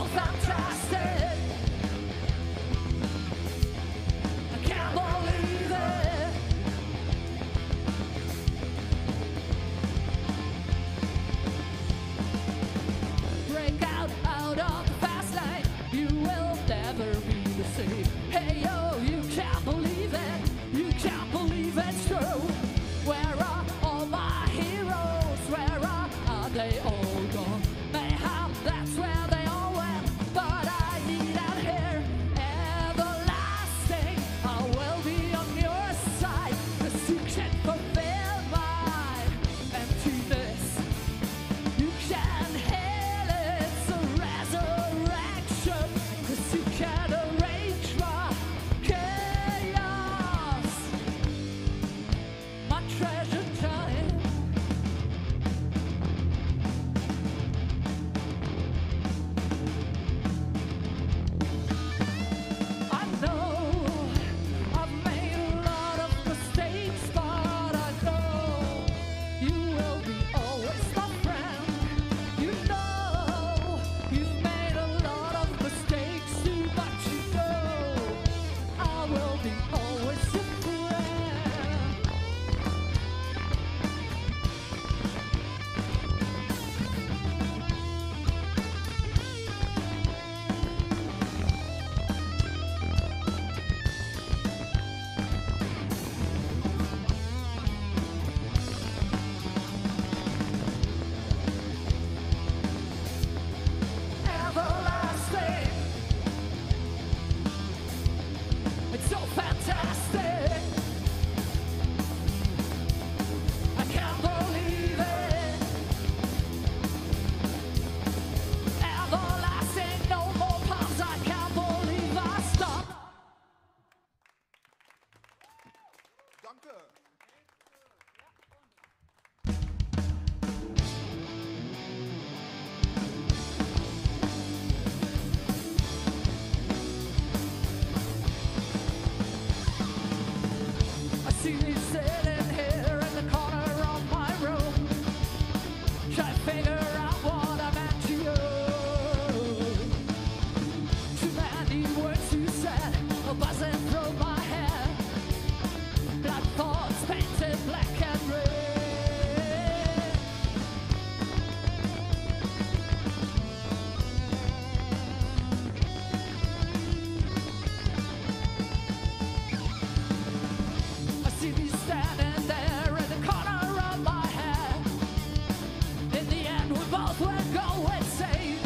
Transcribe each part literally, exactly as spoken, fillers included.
fantastic. I can't believe it. Break out, out of the fast lane. You will never be the same. Hey yo, you can't believe it. You can't believe it's true. Where are all my heroes? Where are, are they all gone? Mayhem, that's where they all went. But I need out here everlasting. I will be on your side. 'Cause you can fulfill my emptiness. You can heal it's a resurrection. 'Cause you can arrange my chaos. My treasure time. I know I've made a lot of mistakes, but I know you will be always my friend. You know you've made a lot of mistakes too, but you know I will be always your friend. Everlasting. It's so fantastic. I can't believe it. Everlasting, no more palms. I can't believe I stopped. Danke. I see you sitting here in the corner of my room. Try to figure out what I meant to you. Too many words you said are buzzing through my head. Black thoughts painted black and red. I see you standing there in the corner of my head. In the end, we both will go insane.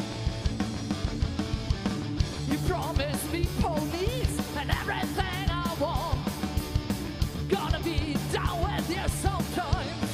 You promised me ponies and everything I want. Gonna be down with you sometimes.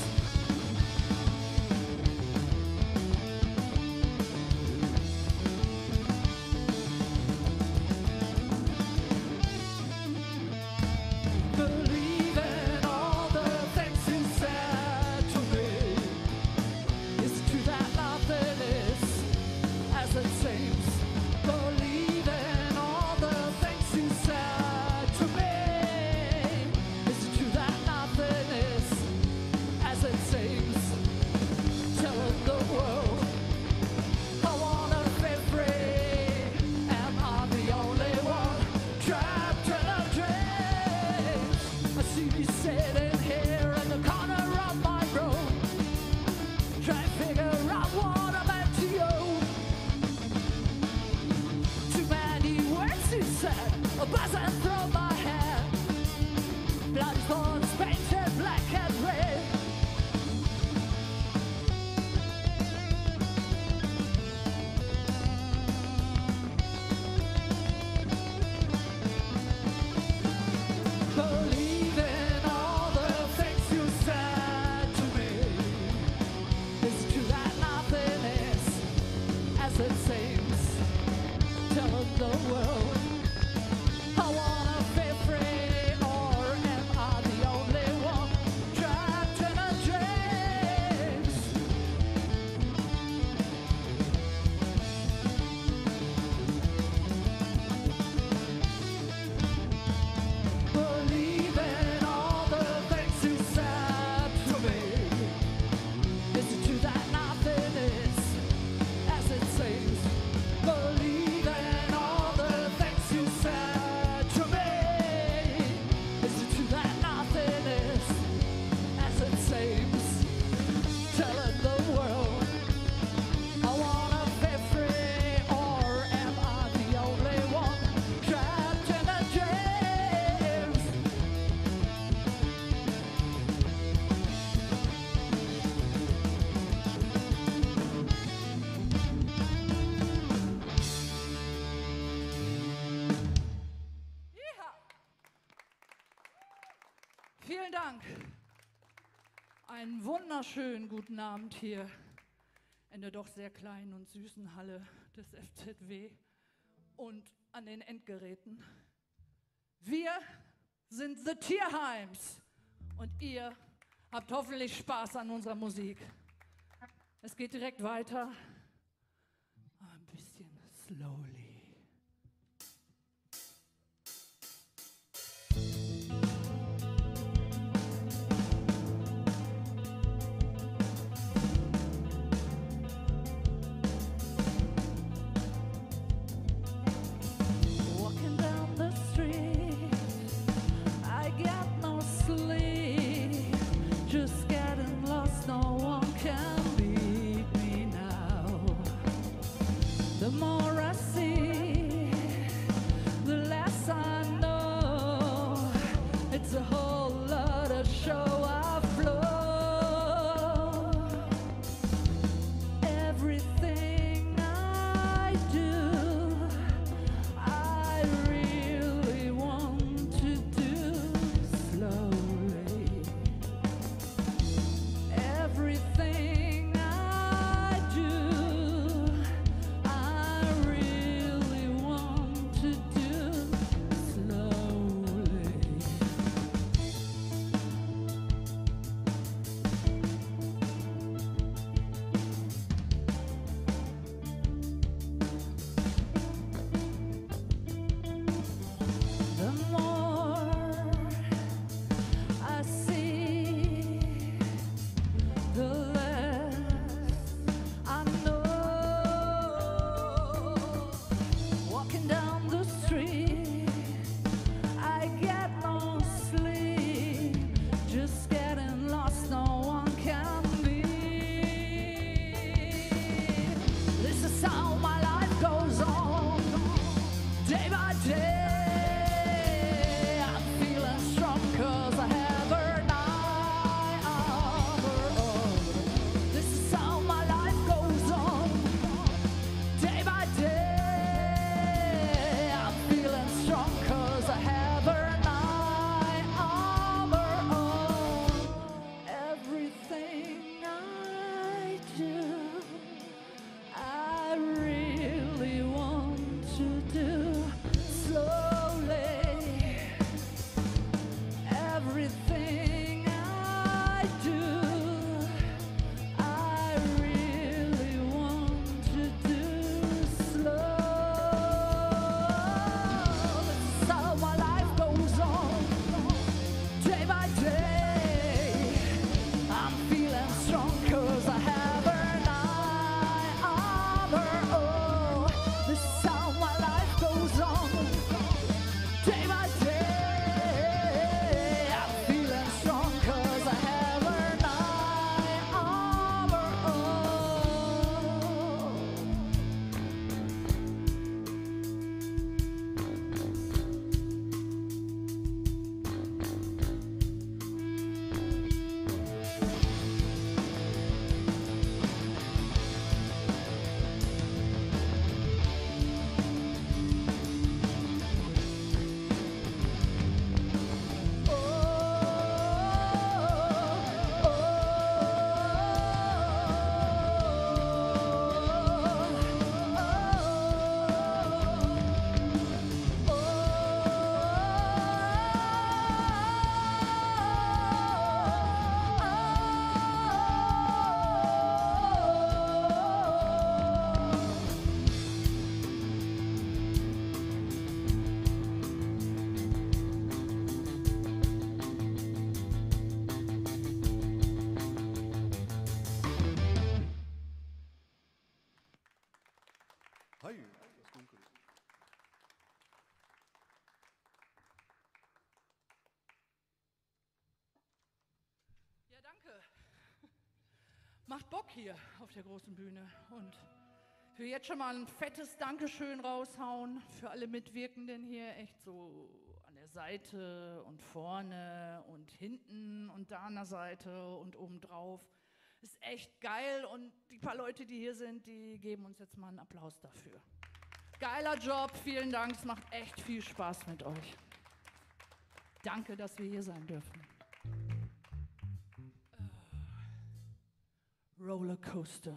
Believe in all the things you said to me. It's true that nothing is as it seems. Believe in all the things you said to me. It's true that nothing is as it seems. Tell the world I wanna be free. Am I the only one trapped in a dream? I see you sitting here in the corner of my room. Try to figure out what I meant to you. Too many words you said are buzzing through my head. Blood thoughts painted black and red. Believe in all the things you said to me. It's true that nothing is as it seems. Tell the world I wanna be free, or am I the only one trapped in a dream? Believe in all the things you said to me. Is it true that nothing is as it seems? vielen Dank. Einen wunderschönen guten Abend hier in der doch sehr kleinen und süßen Halle des F Z W und an den Endgeräten. Wir sind The Tierheims und ihr habt hoffentlich Spaß an unserer Musik. Es geht direkt weiter, ein bisschen slowly. The more I see, the less I know. It's a whole lot of show I flow. Everything I do, I really want to do slowly. Everything I do, Hi, das ist dunkel. Ja, danke. Macht Bock hier auf der großen Bühne. Und ich will jetzt schon mal ein fettes Dankeschön raushauen für alle Mitwirkenden hier. Echt so an der Seite und vorne und hinten und da an der Seite und obendrauf. Ist echt geil und die paar Leute, die hier sind, die geben uns jetzt mal einen Applaus dafür. Geiler Job, vielen Dank, es macht echt viel Spaß mit euch. Danke, dass wir hier sein dürfen. Roller coaster.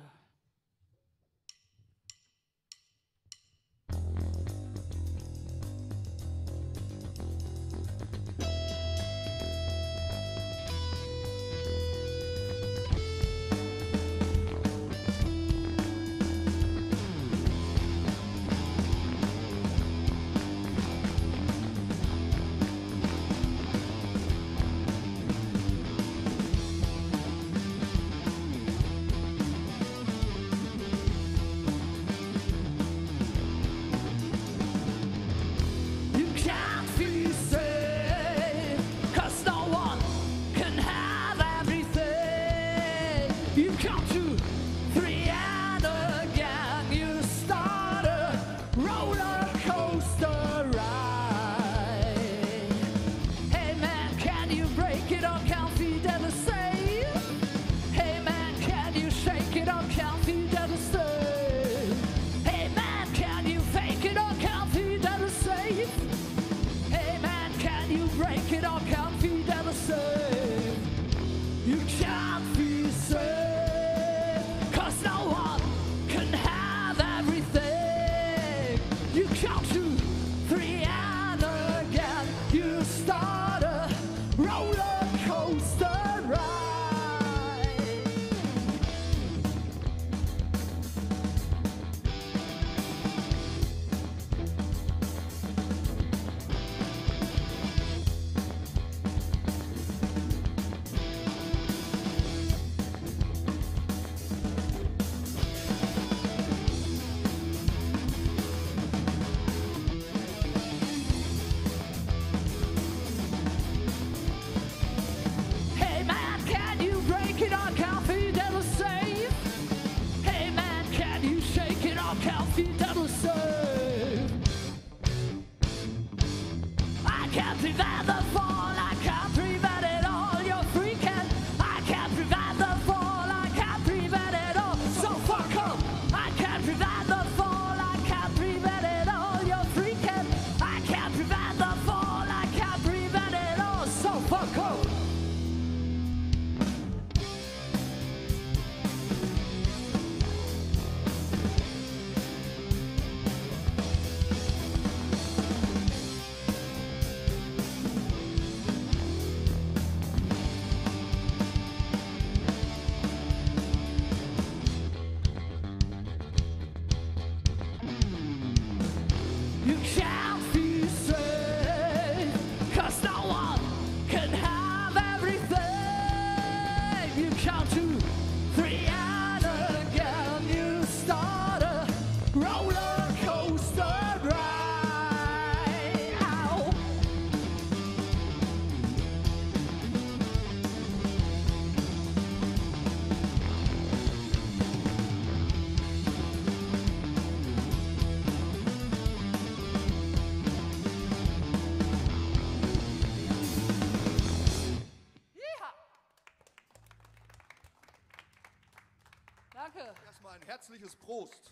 Erstmal ein herzliches Prost.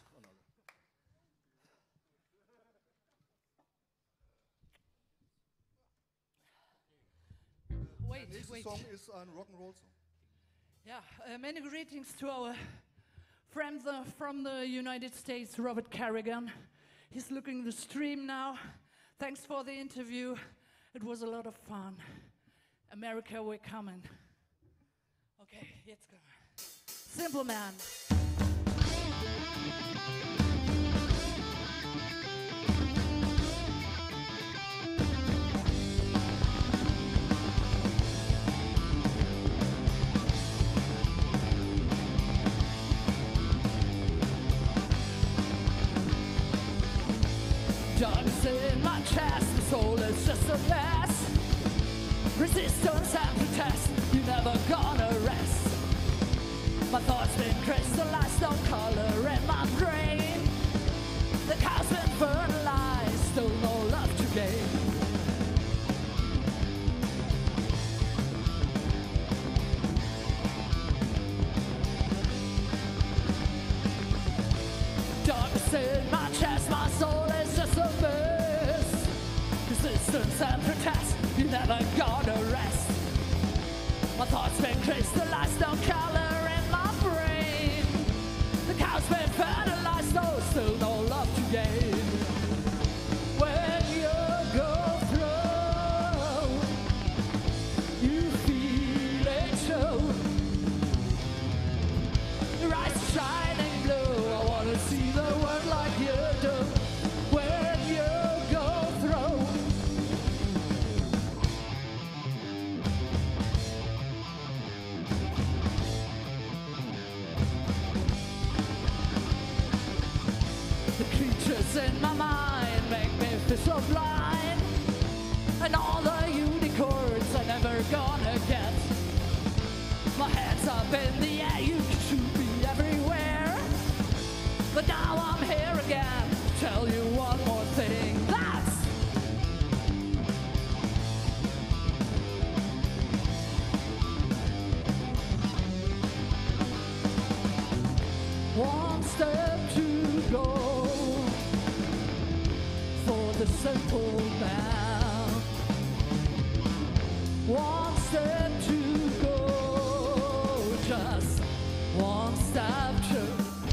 Wait, Der nächste wait. Song ist ein Rock'n'Roll-Song. Yeah, uh, many greetings to our friend the, from the United States, Robert Carrigan. He's looking the stream now. Thanks for the interview. It was a lot of fun. America, we're coming. Okay, jetzt kommen wir. Simple Man. Darkness in my chest, the soul is just a mess. Resistance and protest, you're never gonna rest. My thoughts been crystallized, no color in my brain. The cow's been fertilized, still no love to gain. Darkness in my chest, my soul is just a mess. Resistance and protest, you never gonna rest. My thoughts been crystallized, no color in my brain. been fertilized, though still no love to gain. When you go through, you feel it show. Your eyes are shining blue. I wanna see the world like you do. When you go through. The creatures in my mind make me feel so blind, and all the unicorns I'm never gonna get. My head's up in the air, you can shoot me everywhere, but now I'm here again. Tell you one more thing, that's one step to go for the simple man. One step to go, just one step to.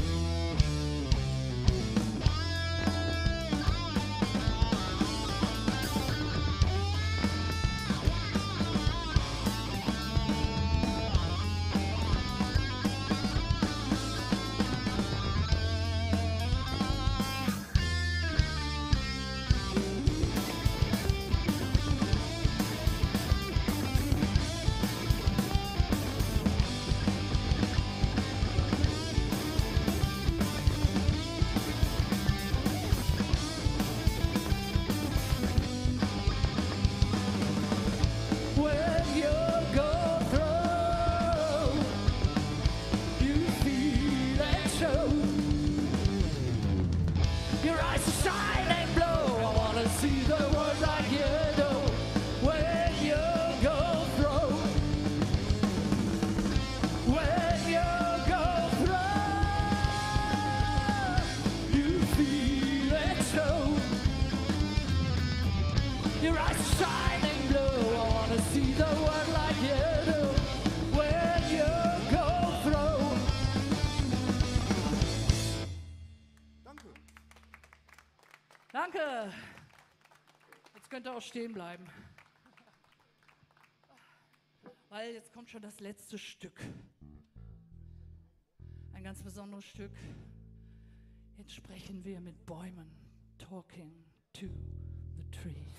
When you go through, you feel it show. Your eyes are shining blue. I wanna see the world like you do. When you go through, when you go through, you feel it show. Your eyes are shining blue. I wanna see the world like you do. When you go through. Danke. Danke. Jetzt könnt ihr auch stehen bleiben. Weil jetzt kommt schon das letzte Stück. Ein ganz besonderes Stück. Jetzt sprechen wir mit Bäumen. Talking to the trees.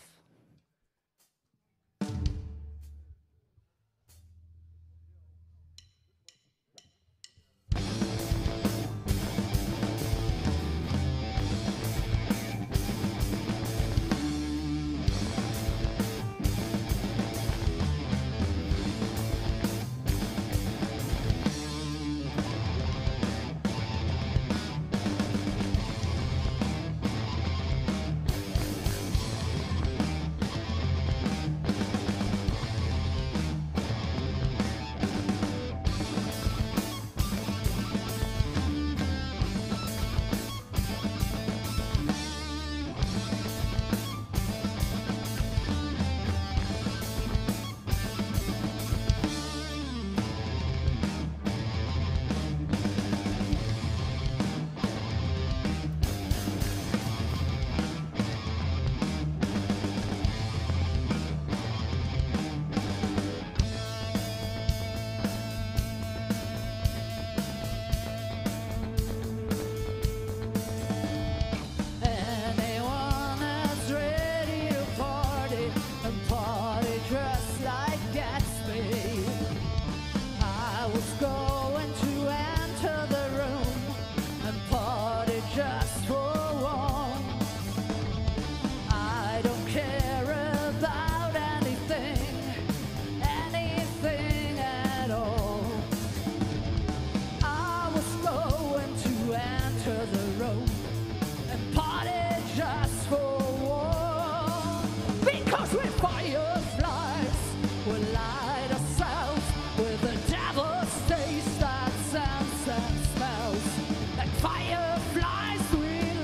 Fireflies we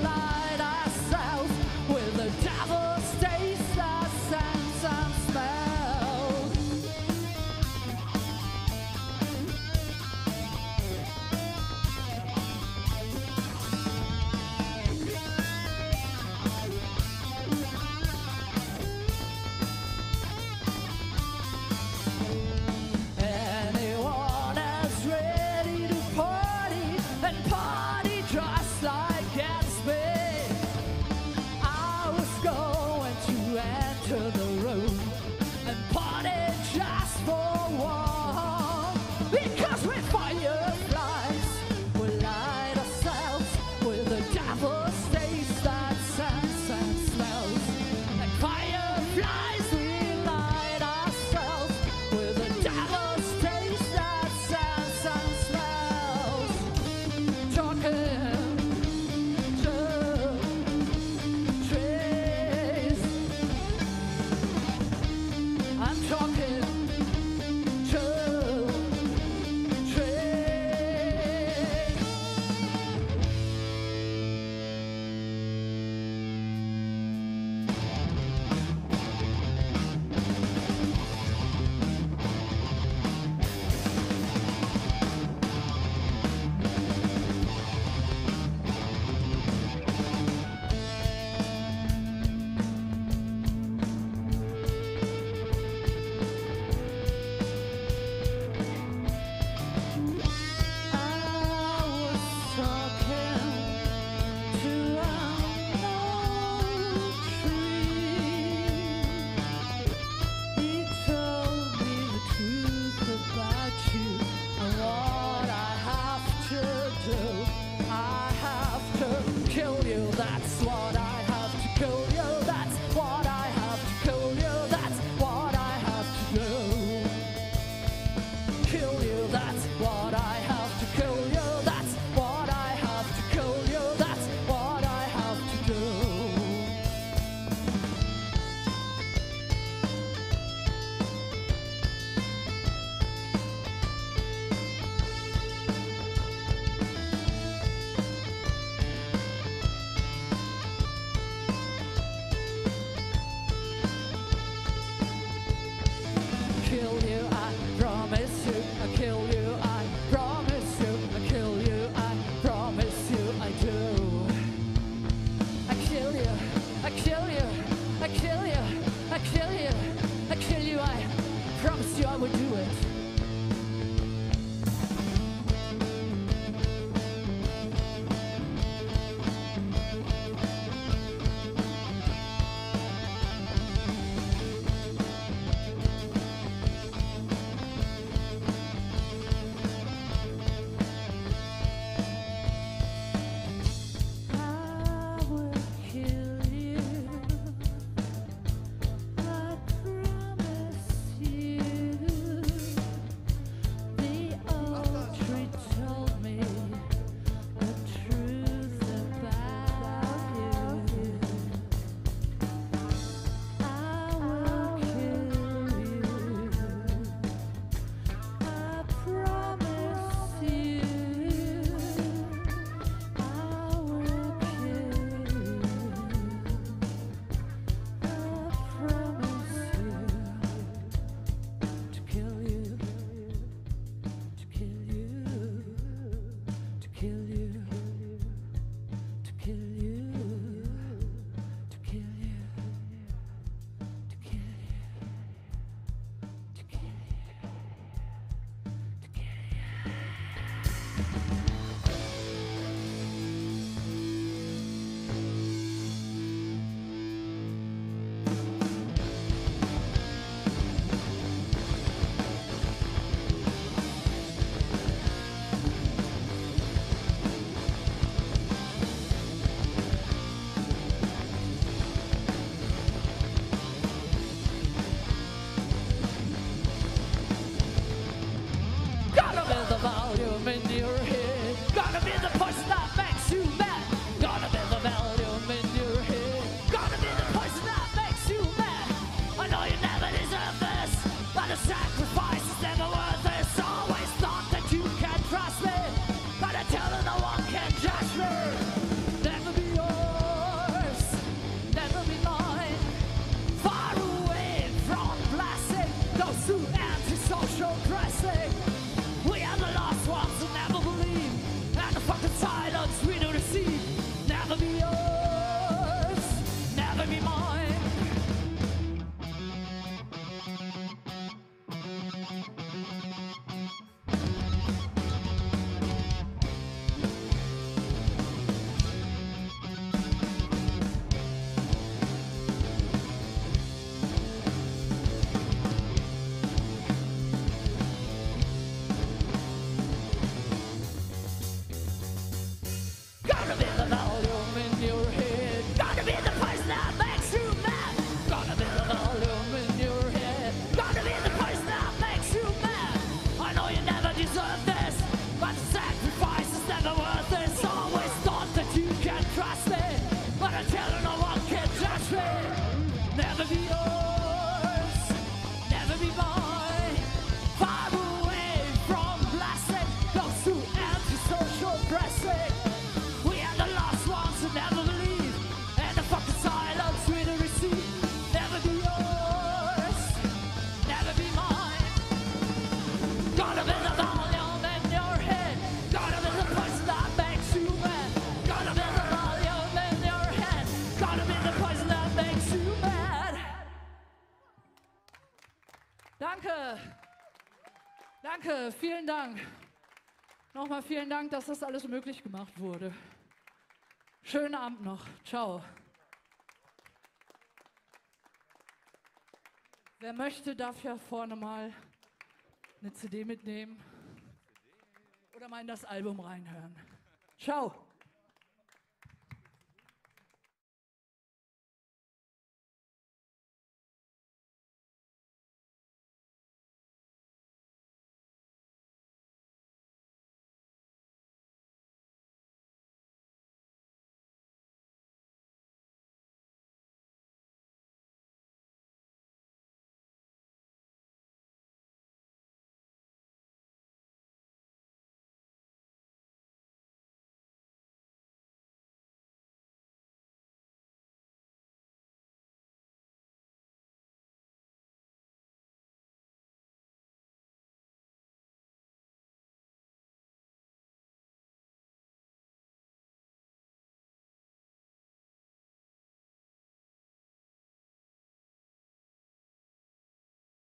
Danke, vielen Dank. Nochmal vielen Dank, dass das alles möglich gemacht wurde. Schönen Abend noch. Ciao. Wer möchte, darf ja vorne mal eine C D mitnehmen oder mal in das Album reinhören. Ciao.